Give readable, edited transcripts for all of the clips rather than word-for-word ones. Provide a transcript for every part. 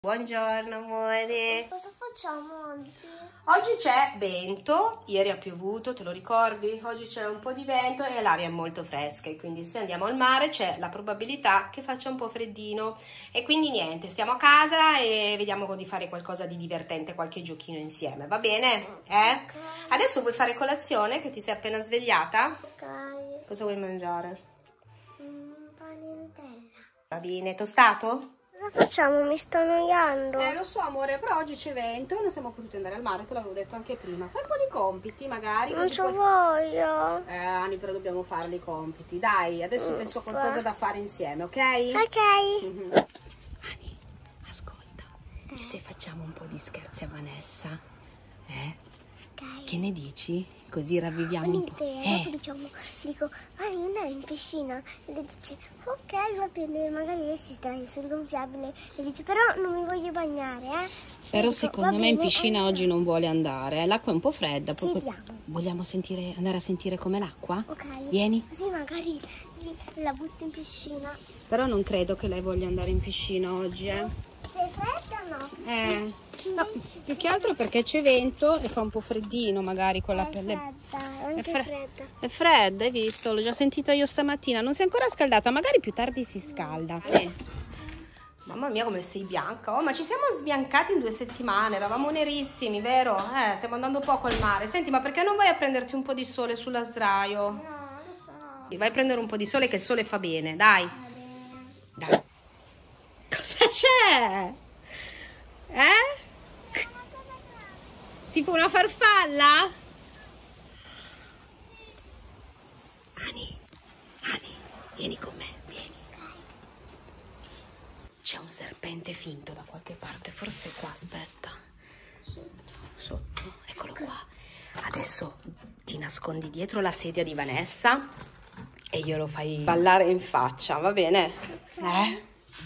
Buongiorno amore. Cosa facciamo oggi? Oggi c'è vento, ieri ha piovuto, te lo ricordi? Oggi c'è un po' di vento e l'aria è molto fresca e quindi se andiamo al mare c'è la probabilità che faccia un po' freddino e quindi niente, stiamo a casa e vediamo di fare qualcosa di divertente, qualche giochino insieme, va bene? Okay. Adesso vuoi fare colazione che ti sei appena svegliata? Ok. Cosa vuoi mangiare? Pane in tella. Va bene, tostato? Cosa facciamo? Mi sto annoiando. Lo so amore, però oggi c'è vento e non siamo potuti andare al mare, te l'avevo detto anche prima. Fai un po' di compiti magari. Non c'ho voglia. Ani, però dobbiamo fare i compiti. Dai, adesso penso a qualcosa da fare insieme, ok? Ok. Ani, ascolta. E se facciamo un po' di scherzi a Vanessa? Ok. Che ne dici? Così ravviviamo un po'. Dopo dico, vai andare in piscina. E lei dice, ok, va bene. Magari lei si trae sul gonfiabile e dice, però non mi voglio bagnare, Però dico, secondo me in piscina oggi non vuole andare. L'acqua è un po' fredda. Vogliamo andare a sentire com'è l'acqua? Ok. Vieni. Così magari la butto in piscina. Però non credo che lei voglia andare in piscina oggi, Sei fredda o no? No, più che altro perché c'è vento e fa un po' freddino magari con la pelle. È fredda. È fredda, hai visto? L'ho già sentita io stamattina. Non si è ancora scaldata, magari più tardi si scalda. Mamma mia come sei bianca. Oh, ma ci siamo sbiancati in 2 settimane. Eravamo nerissimi, vero? Stiamo andando poco al mare. Senti, ma perché non vai a prenderti un po' di sole sulla sdraio? No, adesso no. Vai a prendere un po' di sole che il sole fa bene, dai. Dai. Cosa c'è? Tipo una farfalla? Ani, vieni con me, vieni. C'è un serpente finto da qualche parte, forse qua, aspetta. Sotto, eccolo qua. Adesso ti nascondi dietro la sedia di Vanessa e glielo fai ballare in faccia, va bene? Vieni.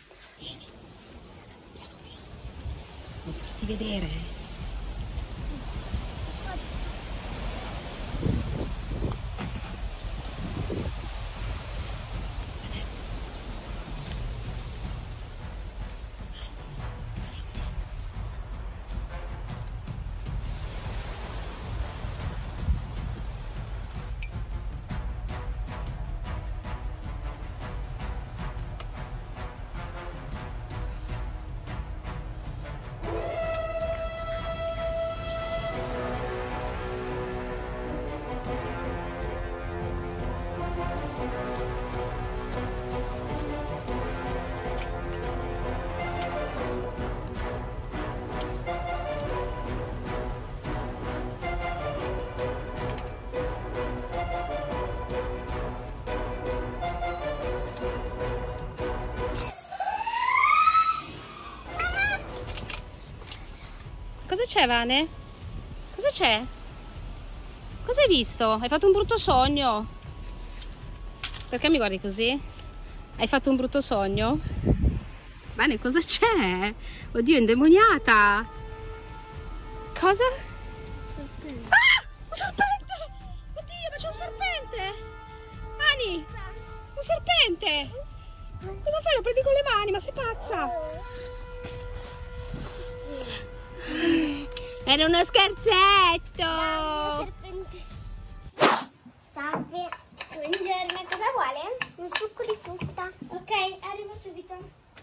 Piano piano. Non farti vedere. Cosa c'è, Vane? Cosa c'è? Cosa hai visto? Hai fatto un brutto sogno? Perché mi guardi così? Hai fatto un brutto sogno? Vane, cosa c'è? Oddio, è indemoniata! Cosa? Serpente. Ah! Un serpente! Oddio, ma c'è un serpente! Ani! Un serpente! Cosa fai? Lo prendi con le mani? Ma sei pazza! Era uno scherzetto! Serpente. Salve. Buongiorno, cosa vuole? Un succo di frutta. Ok, arrivo subito.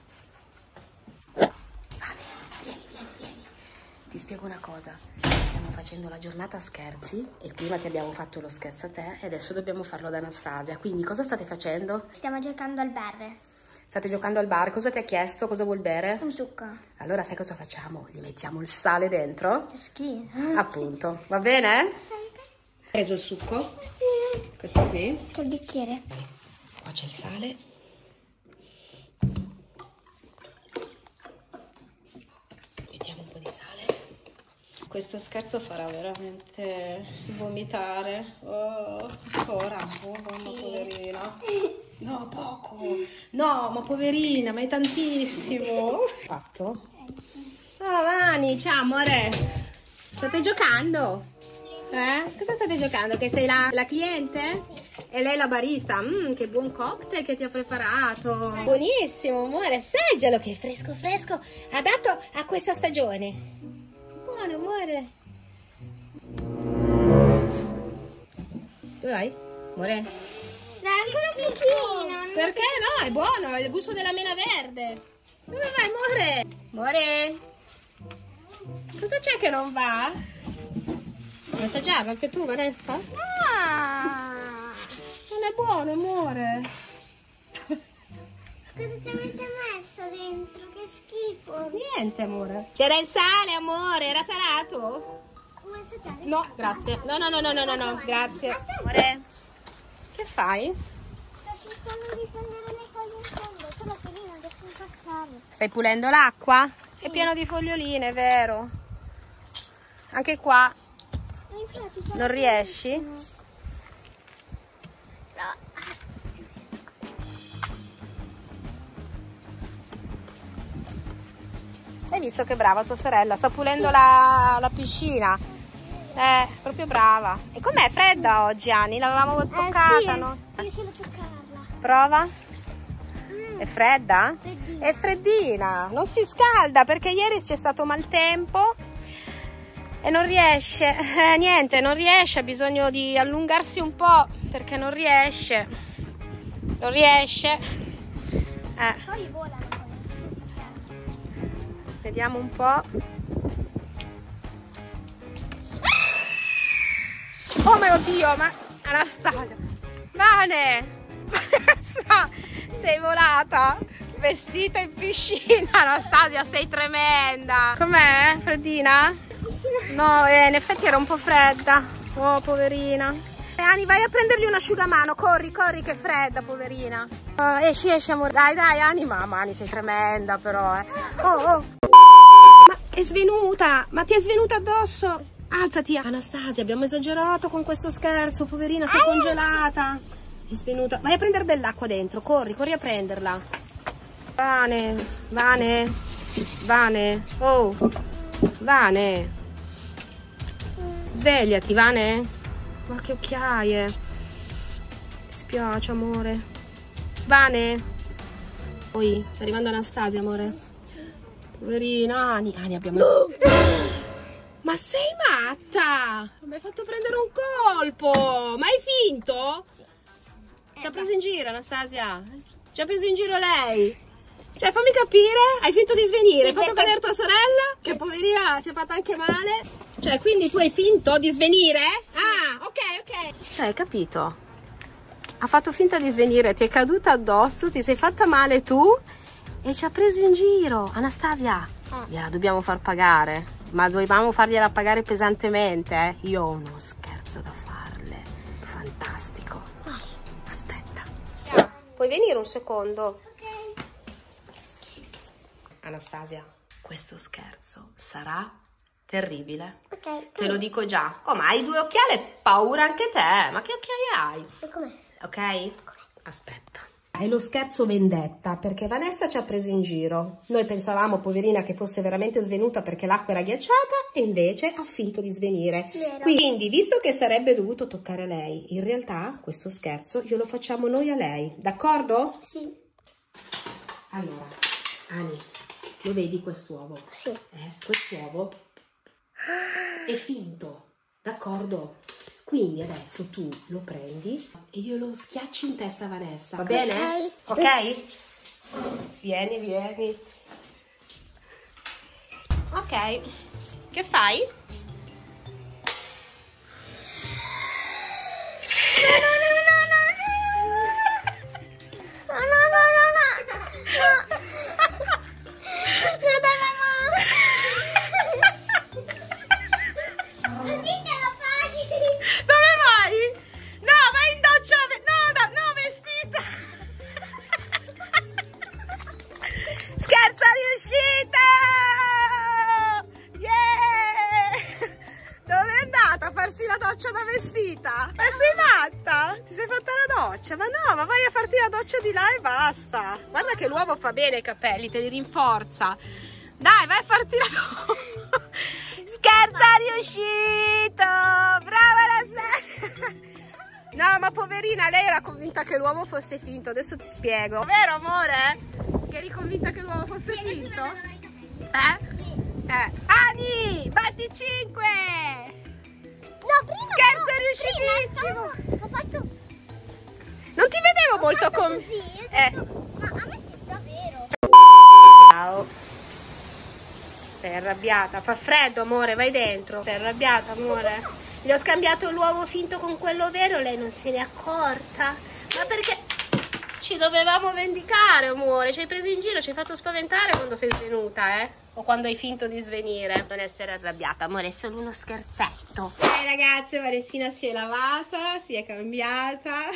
Vale, vieni. Ti spiego una cosa. Stiamo facendo la giornata scherzi e prima ti abbiamo fatto lo scherzo a te e adesso dobbiamo farlo ad Anastasia. Quindi cosa state facendo? Stiamo giocando al bar. State giocando al bar. Cosa ti ha chiesto? Cosa vuol bere? Un succo. Allora sai cosa facciamo? Gli mettiamo il sale dentro? Che schifo. Appunto. Va bene? Hai preso il succo? Sì. Questo qui. Col bicchiere. Qua c'è il sale. Mettiamo un po' di sale. Questo scherzo farà veramente vomitare. Oh, ancora. Oh, mamma poverina. No, poco. No, ma poverina, ma è tantissimo. Fatto? Oh, Vani, ciao amore. State giocando? Cosa state giocando? Che sei la cliente? E lei la barista. Che buon cocktail che ti ha preparato. Buonissimo, amore, assaggialo che è fresco fresco, adatto a questa stagione. Buono, amore. Dove vai, amore? Dai, ancora piccolino. Perché no? È buono, è il gusto della mela verde. Dove vai, amore? Amore? Cosa c'è che non va? Vuoi assaggiarlo anche tu, Vanessa? Ah, Non è buono, amore. cosa ci avete messo dentro? Che schifo. Niente, amore. C'era il sale, amore, era salato? Vuoi assaggiare? No, grazie. No, grazie. Amore, che fai? Sto cercando di prendere le cose in fondo, solo che lì non riesco a passare. Stai pulendo l'acqua? È pieno di foglioline, vero? Anche qua non riesci? Hai visto che brava tua sorella? Sta pulendo la piscina. Proprio brava. E com'è fredda oggi, Ani? L'avevamo toccata, sì. no? Io ce l'ho toccarla. Prova? È fredda? Freddina. È freddina. Non si scalda perché ieri c'è stato maltempo e non riesce. Niente, non riesce. Ha bisogno di allungarsi un po' perché non riesce. Non riesce. Poi volano quelle. Vediamo un po'. Oh mio Dio, ma Anastasia, Vane, sei volata, vestita in piscina. Anastasia, sei tremenda. Com'è, freddina? No, in effetti era un po' fredda. Oh, poverina. Ani, vai a prendergli un asciugamano, corri, corri che è fredda, poverina. Esci, amore. Dai, Ani, mamma, Ani, sei tremenda però, Oh. Ma è svenuta, ma ti è svenuta addosso. Alzati, Anastasia, abbiamo esagerato con questo scherzo, poverina, sei congelata. È svenuta. Vai a prendere dell'acqua dentro, corri a prenderla. Vane. Oh, Vane. Svegliati, Vane. Ma che occhiaie. Mi spiace, amore. Vane. Poi, sta arrivando Anastasia, amore. Poverina, Ani, abbiamo... Ma sei matta? Mi hai fatto prendere un colpo. Ma hai finto? Ci ha preso in giro, Anastasia. Ci ha preso in giro lei. Cioè, fammi capire, hai finto di svenire. Hai fatto cadere tua sorella, che poverina si è fatta anche male. Cioè, quindi tu hai finto di svenire? Ah, ok. Cioè, hai capito? Ha fatto finta di svenire, ti è caduta addosso, ti sei fatta male tu e ci ha preso in giro. Anastasia, gliela dobbiamo far pagare. Ma dovevamo fargliela pagare pesantemente, Io ho uno scherzo da farle. Fantastico. Aspetta. Puoi venire un secondo? Ok. Anastasia, questo scherzo sarà terribile. Ok. Te lo dico già. Oh, ma hai 2 occhiali, paura anche te. Ma che occhiali hai? E com'è? Ok? Aspetta. È lo scherzo vendetta, perché Vanessa ci ha preso in giro. Noi pensavamo, poverina, che fosse veramente svenuta perché l'acqua era ghiacciata e invece ha finto di svenire. Vero. Quindi, visto che sarebbe dovuto toccare a lei, in realtà questo scherzo glielo facciamo noi a lei, d'accordo? Sì. Allora, Ani, lo vedi quest'uovo? Sì. Quest'uovo è finto, d'accordo? Quindi adesso tu lo prendi e glielo schiacci in testa a Vanessa, va bene? Ok? Vieni. Ok, che fai? Ma no, ma vai a farti la doccia di là e basta. Guarda che l'uovo fa bene ai capelli, te li rinforza. Dai, vai a farti la doccia. Scherzo riuscito. Brava Anastasia. No, ma poverina, lei era convinta che l'uovo fosse finto. Adesso ti spiego. Vero, amore? Che eri convinta che l'uovo fosse finto? Ani, batti 5! No, prima Scherzo no, riuscitissimo! ho fatto Non ti vedevo molto così, con... ma a me sembra vero. Ciao. Sei arrabbiata? Fa freddo, amore, vai dentro. Sei arrabbiata, amore? Gli ho scambiato l'uovo finto con quello vero, lei non se n'è accorta. Ma perché ci dovevamo vendicare, amore? Ci hai preso in giro, ci hai fatto spaventare quando sei svenuta, eh? O quando hai finto di svenire. Non essere arrabbiata, amore, è solo uno scherzetto. Ragazze, Vanessina si è lavata, si è cambiata.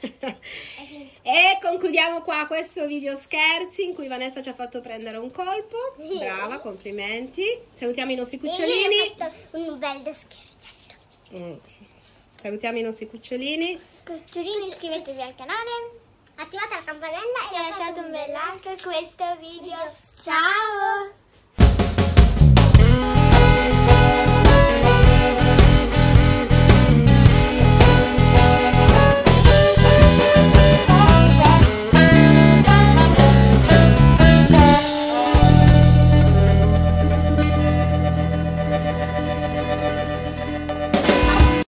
E concludiamo qua questo video scherzi in cui Vanessa ci ha fatto prendere un colpo. Brava, complimenti. Salutiamo i nostri cucciolini. Io ho fatto un bel scherzetto. Salutiamo i nostri cucciolini. Cucciolini, iscrivetevi al canale, attivate la campanella e lasciate un bel like a questo video. Ciao!